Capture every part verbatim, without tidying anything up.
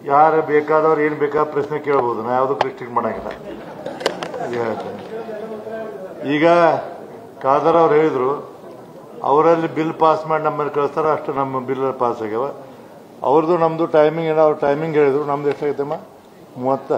ಯಾರು ಬೇಕಾದವ್ರು ಏನು ಬೇಕಾದ ಪ್ರಶ್ನೆ ಕೇಳ್ಬೋದು, ನಾ ಯಾವುದಕ್ಕೂ ರಿಸ್ಟ್ರಿಕ್ಟ್ ಮಾಡಂಗಿಲ್ಲ. ಈಗ ಖಾದರ್ ಅವ್ರು ಹೇಳಿದ್ರು ಅವರಲ್ಲಿ ಬಿಲ್ ಪಾಸ್ ಮಾಡಿ ನಮ್ಮಲ್ಲಿ ಕಳಿಸ್ತಾರ, ಅಷ್ಟು ನಮ್ಮ ಬಿಲ್ ಪಾಸ್ ಆಗ್ಯಾವ. ಅವ್ರದ್ದು ನಮ್ದು ಟೈಮಿಂಗ್ ಏನೋ ಅವ್ರು ಟೈಮಿಂಗ್ ಹೇಳಿದ್ರು. ನಮ್ದು ಎಷ್ಟಾಗೈತಮ್ಮ? ಮೂವತ್ತ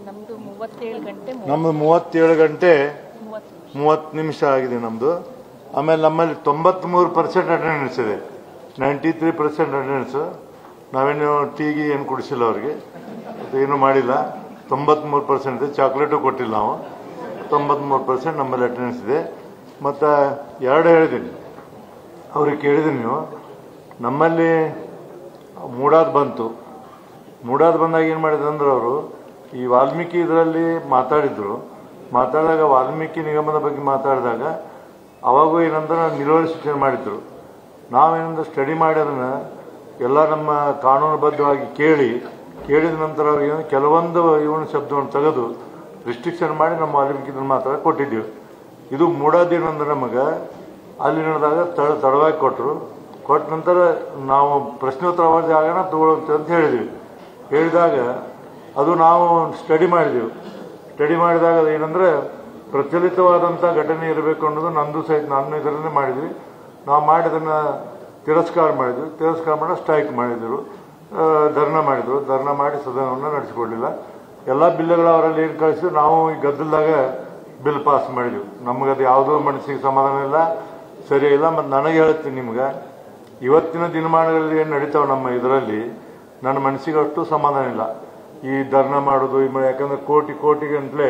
ನಮ್ದು ಮೂವತ್ತೇಳು ಗಂಟೆ ಮೂವತ್ತು ನಿಮಿಷ ಆಗಿದೆ ನಮ್ದು. ಆಮೇಲೆ ನಮ್ಮಲ್ಲಿ ತೊಂಬತ್ಮೂರು ಪರ್ಸೆಂಟ್ ಅಟೆಂಡೆನ್ಸ್ ಇದೆ, ನೈಂಟಿ ತ್ರೀ ಪರ್ಸೆಂಟ್ ಅಟೆಂಡೆನ್ಸ್. ನಾವೇನು ಟೀಗೆ ಏನು ಕುಡಿಸಿಲ್ಲ ಅವ್ರಿಗೆ, ಏನು ಮಾಡಿಲ್ಲ. ತೊಂಬತ್ಮೂರು ಪರ್ಸೆಂಟ್ ಇದೆ, ಚಾಕ್ಲೇಟು ಕೊಟ್ಟಿಲ್ಲ ನಾವು. ತೊಂಬತ್ಮೂರು ಪರ್ಸೆಂಟ್ ನಮ್ಮಲ್ಲಿ ಅಟೆಂಡೆನ್ಸ್ ಇದೆ. ಮತ್ತು ಎರಡು ಹೇಳಿದ್ದೀನಿ ಅವ್ರಿಗೆ, ಕೇಳಿದ್ದೀನಿ ನೀವು. ನಮ್ಮಲ್ಲಿ ಮೂಡಾದ್ ಬಂತು, ಮೂಡಾದ್ ಬಂದಾಗ ಏನು ಮಾಡಿದ್ರು ಅಂದ್ರೆ ಅವರು ಈ ವಾಲ್ಮೀಕಿ ಇದರಲ್ಲಿ ಮಾತಾಡಿದ್ರು. ಮಾತಾಡಿದಾಗ ವಾಲ್ಮೀಕಿ ನಿಗಮದ ಬಗ್ಗೆ ಮಾತಾಡಿದಾಗ ಅವಾಗೂ ಏನಂದ್ರೆ ನಿಲುವಳಿ ಸೂಚನೆ ಮಾಡಿದ್ರು. ನಾವೇನಂದ್ರೆ ಸ್ಟಡಿ ಮಾಡಿ ಅದನ್ನು ಎಲ್ಲ ನಮ್ಮ ಕಾನೂನುಬದ್ಧವಾಗಿ ಕೇಳಿ ಕೇಳಿದ ನಂತರ ಅವ್ರಿಗೆ ಕೆಲವೊಂದು ಇವನ ಶಬ್ದವನ್ನು ತೆಗೆದು ರಿಸ್ಟ್ರಿಕ್ಷನ್ ಮಾಡಿ ನಮ್ಮ ವಾಲ್ಮೀಕಿ ಮಾತ್ರ ಕೊಟ್ಟಿದ್ದೀವಿ. ಇದು ಮೂಡಾದೇನಂದ್ರೆ ನಮಗೆ ಅಲ್ಲಿ ನಡೆದಾಗ ತಡ ತಡವಾಗಿ ಕೊಟ್ಟರು. ಕೊಟ್ಟ ನಂತರ ನಾವು ಪ್ರಶ್ನೋತ್ತರ ಅವಧಿ ಆಗೋಣ ತಗೊಳ್ಳುತ್ತೆ ಅಂತ ಹೇಳಿದ್ವಿ. ಹೇಳಿದಾಗ ಅದು ನಾವು ಸ್ಟಡಿ ಮಾಡಿದೆವು. ಸ್ಟಡಿ ಮಾಡಿದಾಗ ಅದೇನೆಂದರೆ ಪ್ರಚಲಿತವಾದಂಥ ಘಟನೆ ಇರಬೇಕು ಅನ್ನೋದು ನಂದು ಸಹಿತ ನಾನು ಇದರನ್ನೇ ಮಾಡಿದ್ವಿ. ನಾವು ಮಾಡಿ ಅದನ್ನು ತಿರಸ್ಕಾರ ಮಾಡಿದ್ವಿ. ತಿರಸ್ಕಾರ ಮಾಡಿ ಸ್ಟ್ರೈಕ್ ಮಾಡಿದರು, ಧರ್ನಾ ಮಾಡಿದರು. ಧರ್ನಾ ಮಾಡಿ ಸದನವನ್ನು ನಡೆಸಿಕೊಡಲಿಲ್ಲ. ಎಲ್ಲ ಬಿಲ್ಗಳು ಅವರಲ್ಲಿ ಏನು ಕಳಿಸಿದ್ರು ನಾವು ಈ ಗದ್ದಲದಾಗ ಬಿಲ್ ಪಾಸ್ ಮಾಡಿದ್ವಿ. ನಮಗದು ಯಾವುದೋ ಮನಸ್ಸಿಗೆ ಸಮಾಧಾನ ಇಲ್ಲ, ಸರಿ ಇಲ್ಲ. ಮತ್ತು ನನಗೆ ಹೇಳ್ತೀನಿ ನಿಮ್ಗೆ, ಇವತ್ತಿನ ದಿನಮಾನಗಳಲ್ಲಿ ಏನು ನಡೀತಾವೆ ನಮ್ಮ ಇದರಲ್ಲಿ ನನ್ನ ಮನಸ್ಸಿಗೆ ಅಷ್ಟು ಸಮಾಧಾನ ಇಲ್ಲ. ಈ ಧರ್ನಾ ಮಾಡೋದು ಈ ಯಾಕಂದ್ರೆ ಕೋಟಿ ಕೋಟಿಗಂತಲೇ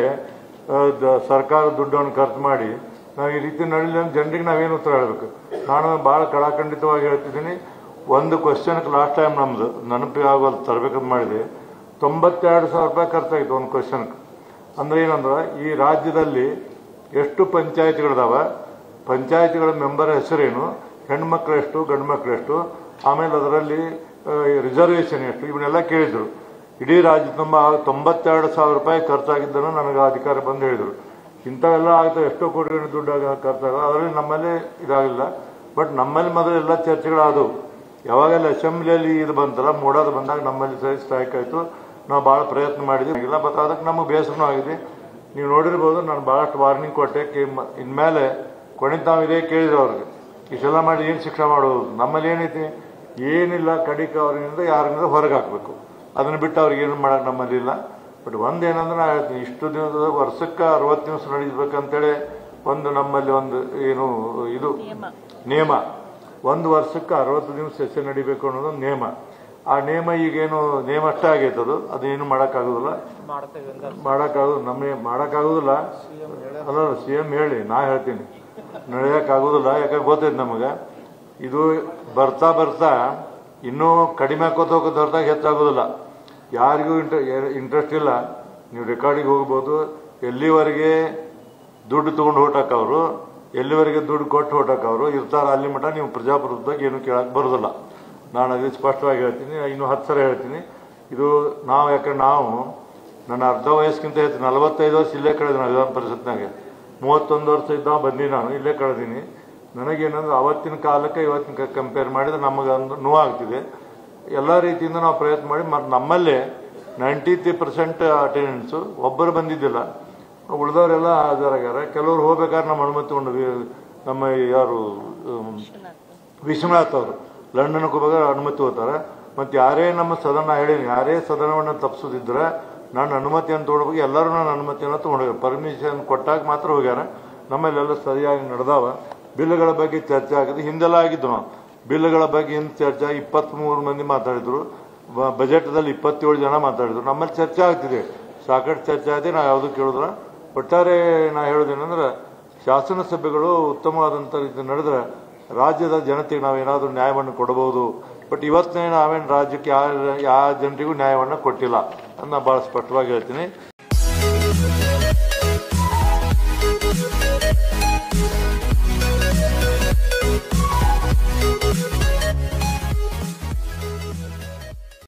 ಸರ್ಕಾರ ದುಡ್ಡನ್ನು ಖರ್ಚು ಮಾಡಿ ನಾವು ಈ ರೀತಿ ನಡೀಲಿ ಅಂತ ಜನರಿಗೆ ನಾವೇನು ಉತ್ತರ ಹೇಳಬೇಕು. ನಾನು ಭಾಳ ಕಳಾಖಂಡಿತವಾಗಿ ಹೇಳ್ತಿದ್ದೀನಿ. ಒಂದು ಕ್ವಶನ್ಗೆ ಲಾಸ್ಟ್ ಟೈಮ್ ನಮ್ಮದು ನೆನಪಿಗೆ ಆಗೋದು ತರಬೇಕಂತ ಮಾಡಿದೆ, ತೊಂಬತ್ತೆರಡು ಸಾವಿರ ರೂಪಾಯಿ ಖರ್ಚಾಗಿತ್ತು ಒಂದು ಕ್ವಶನ್ಗೆ. ಅಂದ್ರೆ ಏನಂದ್ರೆ ಈ ರಾಜ್ಯದಲ್ಲಿ ಎಷ್ಟು ಪಂಚಾಯತ್ಗಳಿದಾವ, ಪಂಚಾಯತ್ಗಳ ಮೆಂಬರ್ ಹೆಸರೇನು, ಹೆಣ್ಮಕ್ಳು ಎಷ್ಟು, ಗಂಡು ಮಕ್ಳು ಎಷ್ಟು, ಆಮೇಲೆ ಅದರಲ್ಲಿ ರಿಸರ್ವೇಷನ್ ಎಷ್ಟು, ಇವನ್ನೆಲ್ಲ ಕೇಳಿದ್ರು. ಇಡೀ ರಾಜ್ಯ ತುಂಬ ತೊಂಬತ್ತೆರಡು ಸಾವಿರ ರೂಪಾಯಿ ಖರ್ಚಾಗಿದ್ದನ್ನು ನನಗೆ ಅಧಿಕಾರಿ ಬಂದು ಹೇಳಿದರು. ಇಂಥವೆಲ್ಲ ಆಗ್ತವೆ, ಎಷ್ಟೋ ಕೋಟಿ ದುಡ್ಡಾಗ ಖರ್ಚಾಗ, ಅದರಲ್ಲಿ ನಮ್ಮಲ್ಲಿ ಇದಾಗಿಲ್ಲ. ಬಟ್ ನಮ್ಮಲ್ಲಿ ಮೊದಲು ಎಲ್ಲ ಚರ್ಚೆಗಳಾದವು. ಯಾವಾಗೆಲ್ಲ ಅಸೆಂಬ್ಲಿಯಲ್ಲಿ ಇದು ಬಂತಲ್ಲ, ಮೂಡಾದ ಬಂದಾಗ ನಮ್ಮಲ್ಲಿ ಸರಿ ಸ್ಟ್ರೈಕ್ ಆಯಿತು. ನಾವು ಭಾಳ ಪ್ರಯತ್ನ ಮಾಡಿದ್ವಿ ಇಲ್ಲ. ಬಟ್ ಅದಕ್ಕೆ ನಮಗೆ ಬೇಸರನೂ ಆಗಿದೆ. ನೀವು ನೋಡಿರ್ಬೋದು, ನಾನು ಭಾಳಷ್ಟು ವಾರ್ನಿಂಗ್ ಕೊಟ್ಟೆ. ಇನ್ಮೇಲೆ ಕೊನೆಗೆ ನಾವು ಇದೇ ಕೇಳಿದ್ರು ಅವ್ರಿಗೆ, ಇಷ್ಟೆಲ್ಲ ಮಾಡಿ ಏನು ಶಿಕ್ಷೆ ಮಾಡೋದು, ನಮ್ಮಲ್ಲಿ ಏನೈತಿ ಏನಿಲ್ಲ, ಕಡಿಕ ಅವ್ರಿಂದ ಯಾರಿಂದ ಹೊರಗೆ ಹಾಕಬೇಕು, ಅದನ್ನು ಬಿಟ್ಟು ಅವ್ರಿಗೆ ಏನು ಮಾಡೋಕೆ ನಮ್ಮಲ್ಲಿ ಇಲ್ಲ. ಬಟ್ ಒಂದೇನಂದ್ರೆ ನಾ ಹೇಳ್ತೀನಿ, ಇಷ್ಟು ದಿನದ ವರ್ಷಕ್ಕೆ ಅರವತ್ತು ದಿವಸ ನಡೀಬೇಕಂತೇಳಿ ಒಂದು ನಮ್ಮಲ್ಲಿ ಒಂದು ಏನು ಇದು ನಿಯಮ. ಒಂದು ವರ್ಷಕ್ಕೆ ಅರವತ್ತು ದಿವಸ ಸೆಷನ್ ನಡಿಬೇಕು ಅನ್ನೋದು ನಿಯಮ. ಆ ನಿಯಮ ಈಗೇನು ನಿಯಮ ಅಷ್ಟೇ ಆಗೈತದು, ಅದೇನು ಮಾಡೋಕ್ಕಾಗೋದಿಲ್ಲ, ಮಾಡೋಕ್ಕಾಗೋದು ನಮಗೆ ಮಾಡೋಕ್ಕಾಗೋದಿಲ್ಲ. ಅಲ್ಲ, ಸಿ ಎಂ ಹೇಳಿ, ನಾ ಹೇಳ್ತೀನಿ ನಡೆಯೋಕ್ಕಾಗೋದಿಲ್ಲ. ಯಾಕಂದ್ರೆ ಗೊತ್ತೈತೆ ನಮಗೆ ಇದು ಬರ್ತಾ ಬರ್ತಾ ಇನ್ನೂ ಕಡಿಮೆ ಹಾಕೋತ ಹೋಗೋದು ಹೊರತಾಗಿ ಹೆಚ್ಚಾಗೋದಿಲ್ಲ. ಯಾರಿಗೂ ಇಂಟ್ರ ಇಂಟ್ರೆಸ್ಟ್ ಇಲ್ಲ. ನೀವು ರೆಕಾರ್ಡಿಗೆ ಹೋಗ್ಬೋದು. ಎಲ್ಲಿವರೆಗೆ ದುಡ್ಡು ತೊಗೊಂಡು ಹೊರಟಾಕವ್ರು, ಎಲ್ಲಿವರೆಗೆ ದುಡ್ಡು ಕೊಟ್ಟು ಹೊರಟಾಕವ್ರು ಇರ್ತಾರ, ಅಲ್ಲಿ ಮಟ್ಟ ನೀವು ಪ್ರಜಾಪ್ರಭುತ್ವದಾಗ ಏನು ಕೇಳಕ್ಕೆ ಬರೋದಿಲ್ಲ. ನಾನು ಅದು ಸ್ಪಷ್ಟವಾಗಿ ಹೇಳ್ತೀನಿ, ಇನ್ನೂ ಹತ್ತು ಸಲ ಹೇಳ್ತೀನಿ. ಇದು ನಾವು ಯಾಕಂದ್ರೆ ನಾವು ನನ್ನ ಅರ್ಧ ವಯಸ್ಸಿಗಿಂತ ಹೆಚ್ಚು ನಲವತ್ತೈದು ವರ್ಷ ಇಲ್ಲೇ ಕಳೆದಿನ ವಿಧಾನ ಪರಿಷತ್ನಾಗೆ. ಮೂವತ್ತೊಂದು ವರ್ಷ ಇದ್ದ ಬಂದು ನಾನು ಇಲ್ಲೇ ಕಳೆದೀನಿ. ನನಗೇನಂದ್ರೆ ಅವತ್ತಿನ ಕಾಲಕ್ಕೆ ಇವತ್ತಿನ ಕಂಪೇರ್ ಮಾಡಿದ್ರೆ ನಮಗೊಂದು ನೋವಾಗ್ತಿದೆ. ಎಲ್ಲ ರೀತಿಯಿಂದ ನಾವು ಪ್ರಯತ್ನ ಮಾಡಿ ಮತ್ತು ನಮ್ಮಲ್ಲೇ ನೈಂಟಿ ತ್ರೀ ಪರ್ಸೆಂಟ್ ಅಟೆಂಡೆನ್ಸು, ಒಬ್ಬರು ಬಂದಿದ್ದಿಲ್ಲ, ಉಳಿದವರೆಲ್ಲ ಹಾಜರಾಗ್ಯಾರ. ಕೆಲವರು ಹೋಗ್ಬೇಕಾದ್ರೆ ನಮ್ಮ ಅನುಮತಿ ತಗೊಂಡು, ನಮ್ಮ ಯಾರು ವಿಶ್ವನಾಥ್ ಅವರು ಲಂಡನ್ಗೆ ಹೋಗ್ಬೇಕಾದ್ರೆ ಅನುಮತಿ ಹೋಗ್ತಾರೆ. ಮತ್ತು ಯಾರೇ ನಮ್ಮ ಸದನ ಹೇಳೀನಿ, ಯಾರೇ ಸದನವನ್ನು ತಪ್ಪಿಸೋದಿದ್ರೆ ನಾನು ಅನುಮತಿಯನ್ನು ತೊಗೊಳ್ಬೇಕು. ಎಲ್ಲರೂ ನನ್ನ ಅನುಮತಿಯನ್ನು ತೊಗೊಂಡೋಗ್ಯಾರ, ಪರ್ಮಿಷನ್ ಕೊಟ್ಟಾಗ ಮಾತ್ರ ಹೋಗ್ಯಾರ. ನಮ್ಮಲ್ಲೆಲ್ಲ ಸರಿಯಾಗಿ ನಡೆದಾವ. ಬಿಲ್ಗಳ ಬಗ್ಗೆ ಚರ್ಚೆ ಆಗಿದೆ, ಹಿಂದೆಲ್ಲ ಆಗಿದ್ದು. ನಾವು ಬಿಲ್ಗಳ ಬಗ್ಗೆ ಹಿಂದೆ ಚರ್ಚೆ ಇಪ್ಪತ್ತ್ಮೂರು ಮಂದಿ ಮಾತಾಡಿದ್ರು, ಬಜೆಟ್ದಲ್ಲಿ ಇಪ್ಪತ್ತೇಳು ಜನ ಮಾತಾಡಿದ್ರು. ನಮ್ಮಲ್ಲಿ ಚರ್ಚೆ ಆಗ್ತಿದೆ, ಸಾಕಷ್ಟು ಚರ್ಚೆ ಆಗಿದೆ. ನಾವು ಯಾವುದೂ ಕೇಳಿದ್ರೆ ಒಟ್ಟಾರೆ ನಾ ಹೇಳೋದೇನೆಂದ್ರೆ ಶಾಸನ ಸಭೆಗಳು ಉತ್ತಮವಾದಂಥ ರೀತಿ ನಡೆದ್ರೆ ರಾಜ್ಯದ ಜನತೆಗೆ ನಾವೇನಾದರೂ ನ್ಯಾಯವನ್ನು ಕೊಡಬಹುದು. ಬಟ್ ಇವತ್ತೇ ನಾವೇನು ರಾಜ್ಯಕ್ಕೆ ಯಾವ ಯಾವ ಜನರಿಗೂ ನ್ಯಾಯವನ್ನು ಕೊಟ್ಟಿಲ್ಲ ಅಂತ ನಾನು ಭಾಳ ಸ್ಪಷ್ಟವಾಗಿ ಹೇಳ್ತೀನಿ.